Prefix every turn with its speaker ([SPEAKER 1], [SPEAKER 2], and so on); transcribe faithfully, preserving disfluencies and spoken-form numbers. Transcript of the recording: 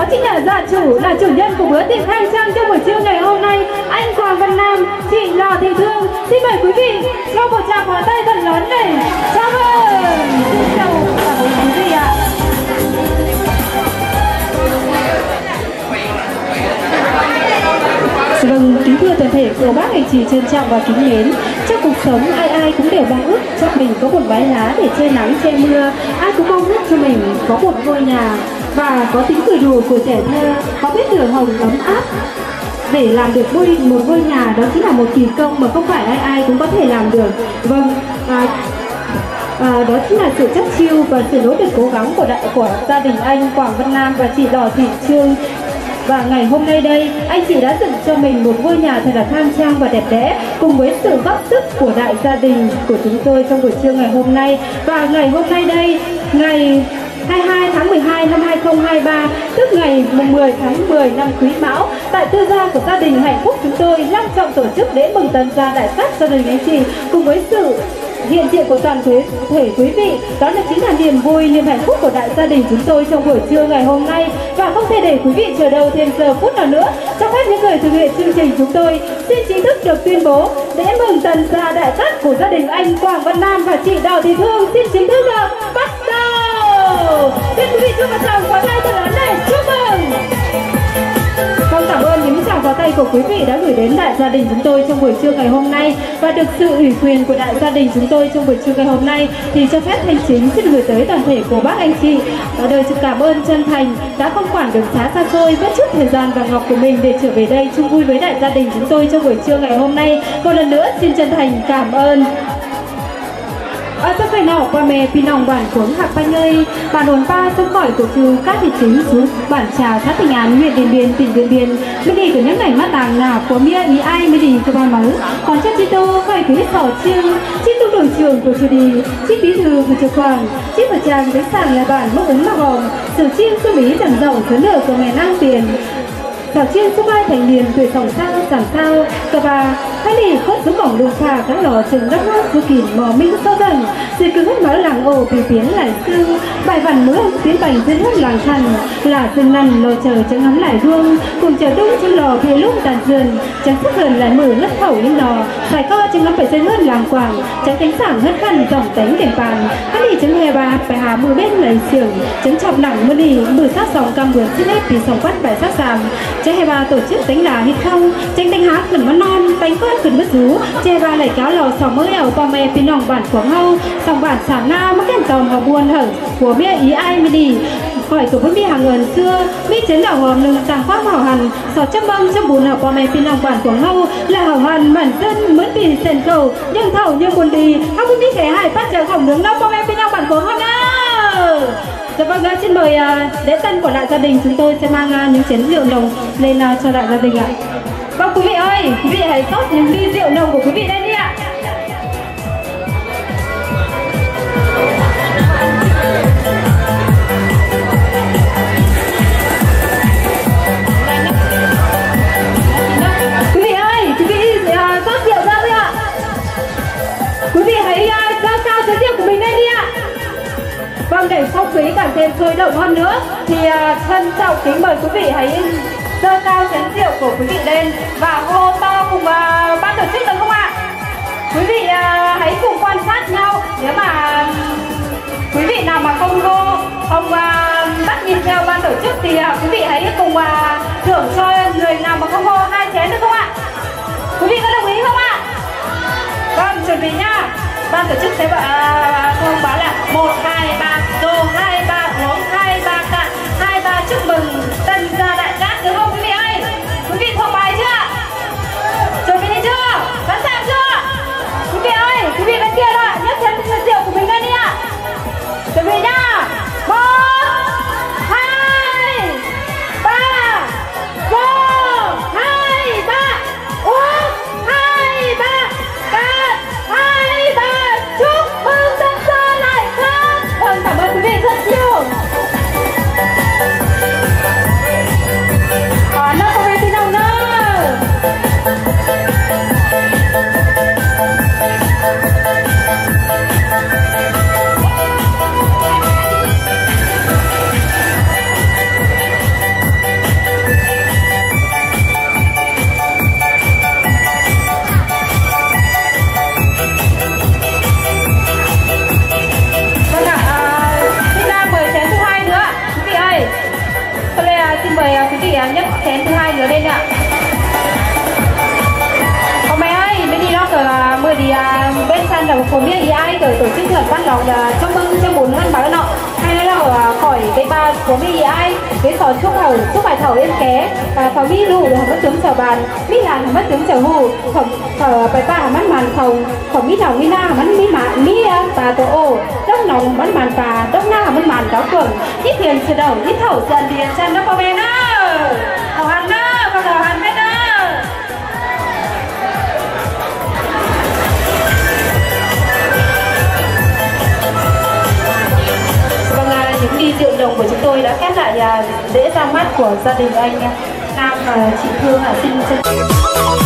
[SPEAKER 1] đó chính là gia chủ, là chủ nhân của bữa tiệc khang trang trong buổi trưa ngày hôm nay, anh Quảng Văn Nam, chị Lò Thị Thương. Xin mời quý vị cho một tràng pháo tay thật lớn này. Chào mừng. Xin chào cảm ơn quý vị ạ. Vâng, kính thưa toàn thể cô bác anh chị trân trọng và kính mến. Trong cuộc sống ai ai cũng đều mong ước cho mình có một mái lá để che nắng che mưa. Ai cũng mong ước cho mình có một ngôi nhà và có tính cười đùa của trẻ thơ, có bếp lửa hồng ấm áp. Để làm được ngôi một ngôi nhà đó chính là một kỳ công mà không phải ai ai cũng có thể làm được. Vâng, à, À, đó chính là sự chắc chiu và sự nỗ lực cố gắng của đại của gia đình anh Quảng Văn Nam và chị Lò Thị Trương. Và ngày hôm nay đây, anh chị đã dựng cho mình một ngôi nhà thật là khang trang và đẹp đẽ, cùng với sự góp sức của đại gia đình của chúng tôi trong buổi trưa ngày hôm nay. Và ngày hôm nay đây, ngày hai mươi hai tháng mười hai năm hai nghìn không trăm hai mươi ba, tức ngày mười tháng mười năm Quý Mão, tại tư gia của gia đình Hạnh Phúc chúng tôi long trọng tổ chức lễ mừng tân gia đại sắc gia đình anh chị, cùng với sự hiện diện của toàn thể quý vị. Đó là chính là niềm vui, niềm hạnh phúc của đại gia đình chúng tôi trong buổi trưa ngày hôm nay. Và không thể để quý vị chờ đâu thêm giờ phút nào nữa, cho phép những người thực hiện chương trình chúng tôi xin chính thức được tuyên bố lễ mừng tân gia đại sắc của gia đình anh Quảng Văn Nam và chị Lò Thị Thương xin chính thức được bắt đầu. Xin quý vị cho một tràng pháo tay thật lớn này, chúc mừng. Vâng, cảm ơn những tràng pháo tay của quý vị đã gửi đến đại gia đình chúng tôi trong buổi trưa ngày hôm nay. Và được sự ủy quyền của đại gia đình chúng tôi trong buổi trưa ngày hôm nay thì cho phép Thanh Chính xin gửi tới toàn thể của bác anh chị đời sự cảm ơn chân thành đã không quản đường xá xa xôi, mất chút thời gian vàng ngọc của mình để trở về đây chung vui với đại gia đình chúng tôi trong buổi trưa ngày hôm nay. Một lần nữa xin chân thành cảm ơn. Ở tất phải nào qua mẹ phi nòng bản cuống hạc banh ơi, bản hồn ba trong khỏi của chú các thị chính chú bản trà xã Tình Án huyện Điện Biên tỉnh Điện Biên mới đi của những ngày mắt tàng là của mía ý ai mới đi của ba máu còn chất chi tô khỏi cứ hết sỏ chiêng chi tu đội trưởng của chú đi chi bí thư của chú Quảng chi của chàng với sàng là bản mẫu ứng mà vòng sử chiêng sư bí chẳng rộng số nợ của mẹ năng tiền Bảo chiên số ba thành niên tuổi sống sao giảm sao cờ bà hai lì khuất xuống cổng đường phà các lò chừng đắp hát số kìm mò minh so dần rồi cứ hết nói làng ồ vì biến lại xương bài vằn mới tiến bành dân hết làng thần là rừng nằn lò chờ chẳng ngắm lại hương cùng chờ đúng trên lò phía lúc tàn dườn chẳng sức gần lại mở lất khẩu lên lò phải co chẳng ngắm phải dân hết làng quảng chẳng cánh sảng hết khăn dòng tánh đèn bàn hai lì chẳng hè bà phải hà mưa bên lấy xưởng chẳng chọc nặng mưa lì mưa sát dòng cam vườn xích hết vì sòng quát bài sát sàm chẳng hè bà tổ chức đánh đá hay không tranh đánh hát cần món non bánh con cần mất rú che bà lại cáo lò sòng mới ảo qua mẹ pin nòng bản quảng hâu sòng bản sáng na mắc kèn tòm và buồn hở của mẹ ý ai mới đi khỏi của bếp hàng ngần xưa mi chén đảo hòm lưng tàng khoác hảo hẳn sọt chấm bông chấm bùn học qua mẹ pin nòng bản quảng hâu là hảo hẳn bản dân mới bị sền khẩu nhưng thầu như buồn đi không biết kẻ hai phát trở khổng nướng nóc qua mẹ pin nòng bản quảng hâu nào. Dạ vâng, xin mời uh, lễ tân của đại gia đình chúng tôi sẽ mang uh, những chén rượu nồng lên uh, cho đại gia đình ạ. Vâng quý vị ơi, quý vị hãy rót những ly rượu nồng của quý vị lên đi ạ. Quý vị ơi, quý vị uh, rót rượu ra đi ạ. Quý vị hãy uh, ra cao chén rượu của mình lên đi ạ. Vâng, để không khí càng thêm sôi động hơn nữa thì uh, trân trọng kính mời quý vị hãy giơ cao chén rượu của quý vị lên và hô to cùng uh, ban tổ chức được không ạ? Quý vị uh, hãy cùng quan sát nhau. Nếu mà um, quý vị nào mà không hô, không uh, bắt nhịp theo ban tổ chức thì uh, quý vị hãy cùng uh, thưởng cho người nào mà không hô hai chén được không ạ? Quý vị có đồng ý không ạ? Vâng, chuẩn bị nha. Ban tổ chức sẽ uh, thông báo là một hai ba tô hai ba uống hai ba cạn hai ba chúc mừng tân gia đại cát được không quý vị ơi? Quý vị thuộc bài chưa? Chuẩn bị chưa? Sẵn sàng chưa? Quý vị ơi, quý vị bên kia đó nhấc chén rượu của mình lên đi ạ. Chuẩn bị nha. Một hai ba vô hai ba uống hai ba cạn hai ba chúc mừng tân gia đại cát. Vâng, cảm tinh thần ban lòng là chúc mừng cho bốn ngân bái nọ hay là ở khỏi cái ba của mi ai cái sò chúc hầu chúc bài thầu yên ké và phò mi lù là mất tướng chào bàn mi là mất tướng chào hù phẩm phở bài ba mất màn khẩu phẩm mi lòng mi na mất mi mạn mi bà tổ ô đốc nòng mất màn bà đốc na mất màn cáo phường ít tiền sờ đầu ít thầu dần tiền chân nó có bên đó hầu hàn đó con hầu hàn bên đó. Những ly rượu đồng của chúng tôi đã khép lại lễ ra mắt của gia đình anh Nam và chị Thương. Xin trân